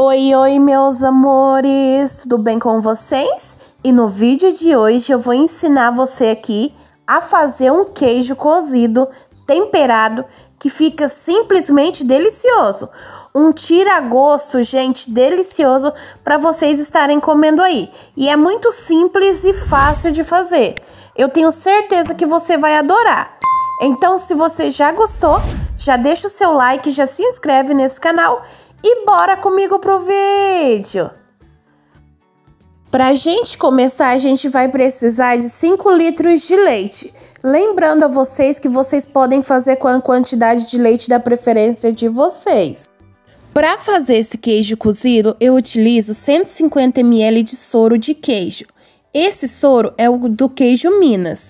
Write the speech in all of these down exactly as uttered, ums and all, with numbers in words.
Oi, oi, meus amores, tudo bem com vocês? E no vídeo de hoje eu vou ensinar você aqui a fazer um queijo cozido temperado que fica simplesmente delicioso. Um tira-gosto, gente, delicioso para vocês estarem comendo aí. E é muito simples e fácil de fazer. Eu tenho certeza que você vai adorar. Então, se você já gostou, já deixa o seu like, já se inscreve nesse canal e bora comigo pro vídeo. Pra gente começar, a gente vai precisar de cinco litros de leite. Lembrando a vocês que vocês podem fazer com a quantidade de leite da preferência de vocês. Para fazer esse queijo cozido, eu utilizo cento e cinquenta mililitros de soro de queijo. Esse soro é o do queijo Minas.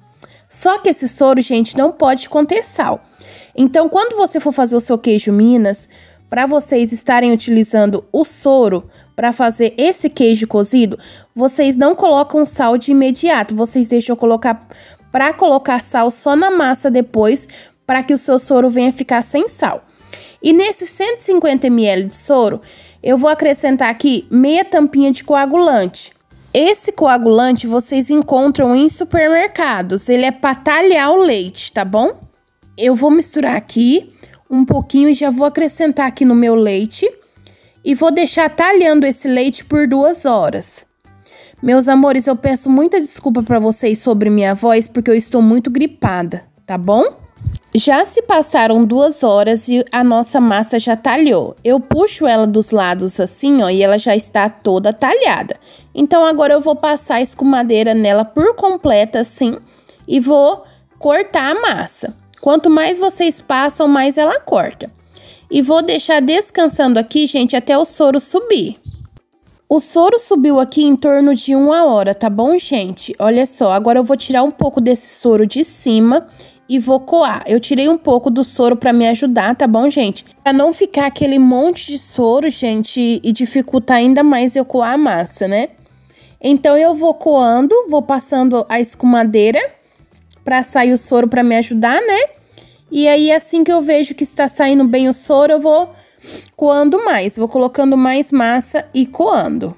Só que esse soro, gente, não pode conter sal. Então, quando você for fazer o seu queijo Minas, para vocês estarem utilizando o soro para fazer esse queijo cozido, vocês não colocam sal de imediato. Vocês deixam colocar para colocar sal só na massa depois, para que o seu soro venha ficar sem sal. E nesse cento e cinquenta mililitros de soro, eu vou acrescentar aqui meia tampinha de coagulante. Esse coagulante vocês encontram em supermercados, ele é para talhar o leite, tá bom? Eu vou misturar aqui um pouquinho e já vou acrescentar aqui no meu leite e vou deixar talhando esse leite por duas horas. Meus amores, eu peço muita desculpa para vocês sobre minha voz, porque eu estou muito gripada, tá bom? Já se passaram duas horas e a nossa massa já talhou. Eu puxo ela dos lados assim, ó, e ela já está toda talhada. Então, agora eu vou passar a escumadeira nela por completa, assim, e vou cortar a massa. Quanto mais vocês passam, mais ela corta. E vou deixar descansando aqui, gente, até o soro subir. O soro subiu aqui em torno de uma hora, tá bom, gente? Olha só, agora eu vou tirar um pouco desse soro de cima e vou coar. Eu tirei um pouco do soro para me ajudar, tá bom, gente? Para não ficar aquele monte de soro, gente, e dificultar ainda mais eu coar a massa, né? Então, eu vou coando, vou passando a escumadeira para sair o soro para me ajudar, né? E aí, assim que eu vejo que está saindo bem o soro, eu vou coando mais. Vou colocando mais massa e coando.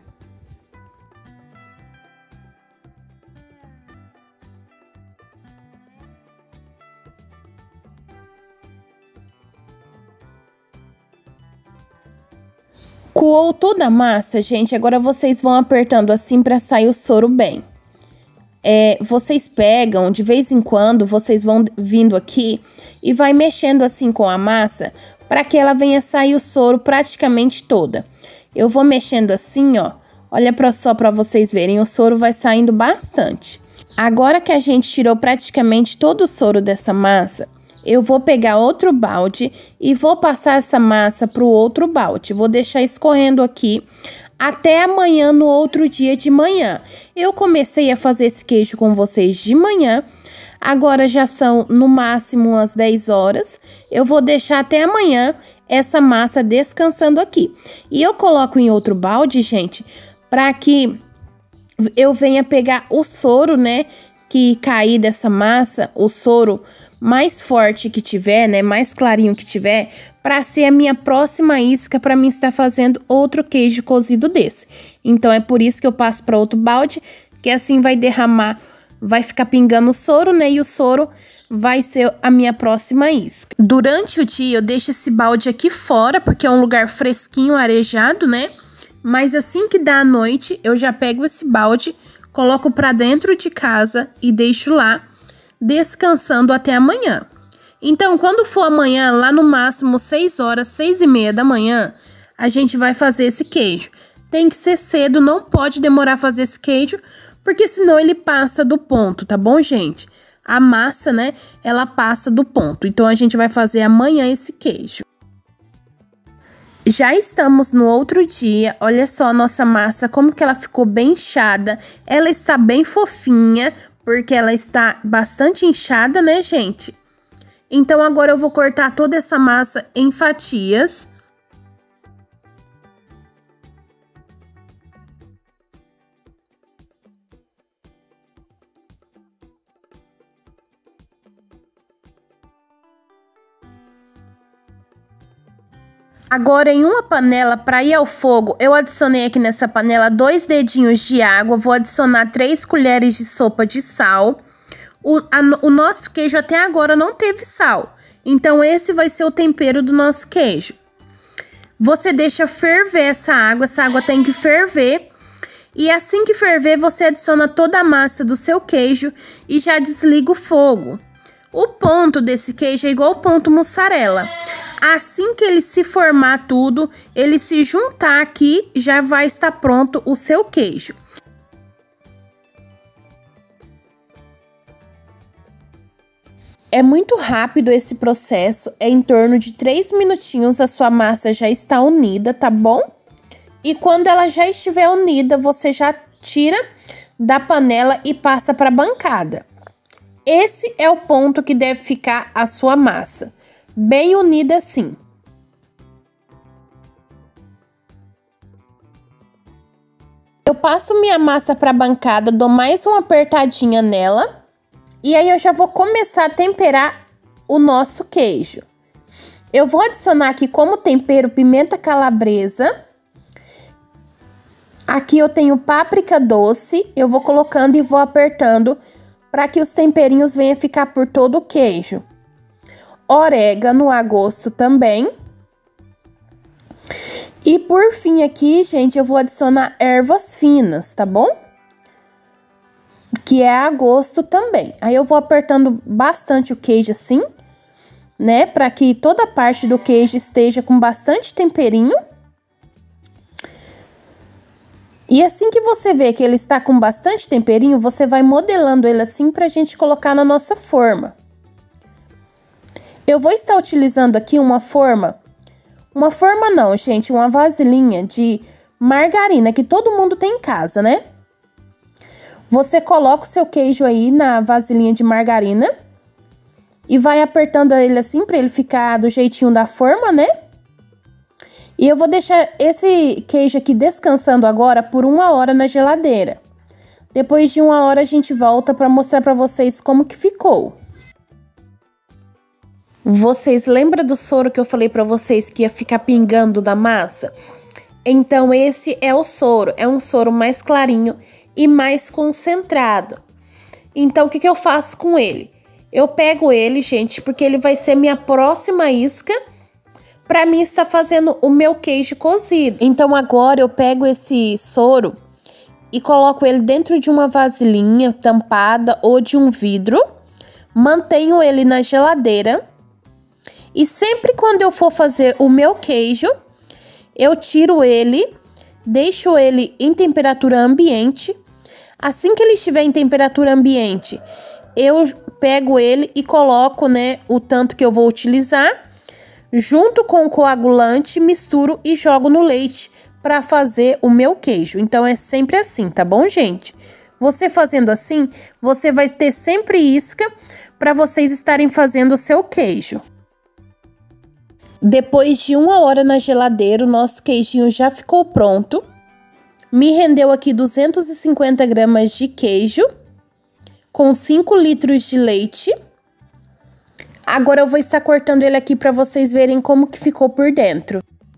Coou toda a massa, gente. Agora vocês vão apertando assim para sair o soro bem. É, vocês pegam, de vez em quando, vocês vão vindo aqui e vai mexendo assim com a massa para que ela venha sair o soro praticamente toda. Eu vou mexendo assim, ó. Olha pra, só para vocês verem, o soro vai saindo bastante. Agora que a gente tirou praticamente todo o soro dessa massa, eu vou pegar outro balde e vou passar essa massa pro outro balde. Vou deixar escorrendo aqui até amanhã, no outro dia de manhã. Eu comecei a fazer esse queijo com vocês de manhã. Agora já são no máximo umas dez horas. Eu vou deixar até amanhã essa massa descansando aqui. E eu coloco em outro balde, gente, para que eu venha pegar o soro, né, que cair dessa massa, o soro mais forte que tiver, né, mais clarinho que tiver, para ser a minha próxima isca para mim estar fazendo outro queijo cozido desse. Então, é por isso que eu passo para outro balde, que assim vai derramar, vai ficar pingando o soro, né, e o soro vai ser a minha próxima isca. Durante o dia, eu deixo esse balde aqui fora, porque é um lugar fresquinho, arejado, né, mas assim que dá a noite, eu já pego esse balde, coloco para dentro de casa e deixo lá, descansando até amanhã. Então, quando for amanhã, lá no máximo seis horas, seis e meia da manhã, a gente vai fazer esse queijo. Tem que ser cedo, não pode demorar a fazer esse queijo, porque senão ele passa do ponto, tá bom, gente? A massa, né, ela passa do ponto. Então, a gente vai fazer amanhã esse queijo. Já estamos no outro dia, olha só a nossa massa, como que ela ficou bem inchada. Ela está bem fofinha, porque ela está bastante inchada, né, gente? Então, agora eu vou cortar toda essa massa em fatias. Agora, em uma panela, para ir ao fogo, eu adicionei aqui nessa panela dois dedinhos de água. Vou adicionar três colheres de sopa de sal. O, a, o nosso queijo até agora não teve sal. Então, esse vai ser o tempero do nosso queijo. Você deixa ferver essa água. Essa água tem que ferver. E assim que ferver, você adiciona toda a massa do seu queijo e já desliga o fogo. O ponto desse queijo é igual ao ponto mussarela. Assim que ele se formar tudo, ele se juntar aqui, já vai estar pronto o seu queijo. É muito rápido esse processo, é em torno de três minutinhos a sua massa já está unida, tá bom? E quando ela já estiver unida, você já tira da panela e passa para a bancada. Esse é o ponto que deve ficar a sua massa. Bem unida assim. Eu passo minha massa para a bancada, dou mais uma apertadinha nela. E aí eu já vou começar a temperar o nosso queijo. Eu vou adicionar aqui como tempero pimenta calabresa. Aqui eu tenho páprica doce. Eu vou colocando e vou apertando para que os temperinhos venham ficar por todo o queijo. Orégano a gosto também. E por fim aqui, gente, eu vou adicionar ervas finas, tá bom? Que é a gosto também. Aí eu vou apertando bastante o queijo assim, né? Para que toda a parte do queijo esteja com bastante temperinho. E assim que você vê que ele está com bastante temperinho, você vai modelando ele assim pra gente colocar na nossa forma. Eu vou estar utilizando aqui uma forma, uma forma não, gente, uma vasilhinha de margarina que todo mundo tem em casa, né? Você coloca o seu queijo aí na vasilhinha de margarina e vai apertando ele assim para ele ficar do jeitinho da forma, né? E eu vou deixar esse queijo aqui descansando agora por uma hora na geladeira. Depois de uma hora a gente volta para mostrar para vocês como que ficou. Vocês lembram do soro que eu falei pra vocês que ia ficar pingando da massa? Então, esse é o soro. É um soro mais clarinho e mais concentrado. Então, o que que eu faço com ele? Eu pego ele, gente, porque ele vai ser minha próxima isca pra mim estar fazendo o meu queijo cozido. Então, agora eu pego esse soro e coloco ele dentro de uma vasilhinha tampada ou de um vidro. Mantenho ele na geladeira. E sempre quando eu for fazer o meu queijo, eu tiro ele, deixo ele em temperatura ambiente. Assim que ele estiver em temperatura ambiente, eu pego ele e coloco, né, o tanto que eu vou utilizar, junto com o coagulante, misturo e jogo no leite para fazer o meu queijo. Então, é sempre assim, tá bom, gente? Você fazendo assim, você vai ter sempre isca para vocês estarem fazendo o seu queijo. Depois de uma hora na geladeira, o nosso queijinho já ficou pronto. Me rendeu aqui duzentos e cinquenta gramas de queijo, com cinco litros de leite. Agora eu vou estar cortando ele aqui para vocês verem como que ficou por dentro.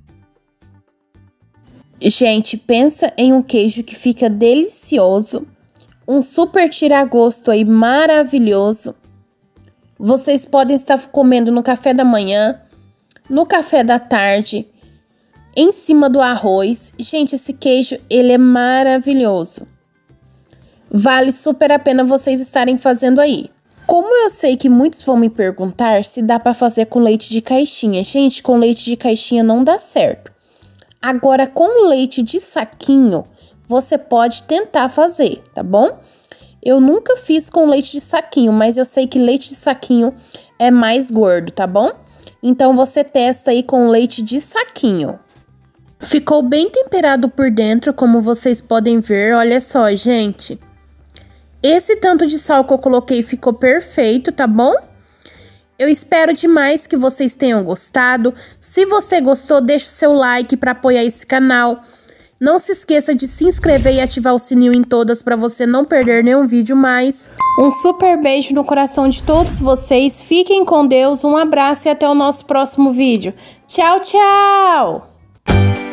Gente, pensa em um queijo que fica delicioso, um super tira-gosto aí maravilhoso. Vocês podem estar comendo no café da manhã, no café da tarde, em cima do arroz. Gente, esse queijo, ele é maravilhoso. Vale super a pena vocês estarem fazendo aí. Como eu sei que muitos vão me perguntar se dá para fazer com leite de caixinha. Gente, com leite de caixinha não dá certo. Agora, com leite de saquinho, você pode tentar fazer, tá bom? Eu nunca fiz com leite de saquinho, mas eu sei que leite de saquinho é mais gordo, tá bom? Então, você testa aí com leite de saquinho. Ficou bem temperado por dentro, como vocês podem ver. Olha só, gente. Esse tanto de sal que eu coloquei ficou perfeito, tá bom? Eu espero demais que vocês tenham gostado. Se você gostou, deixa o seu like para apoiar esse canal. Não se esqueça de se inscrever e ativar o sininho em todas para você não perder nenhum vídeo mais. Um super beijo no coração de todos vocês. Fiquem com Deus, um abraço e até o nosso próximo vídeo. Tchau, tchau!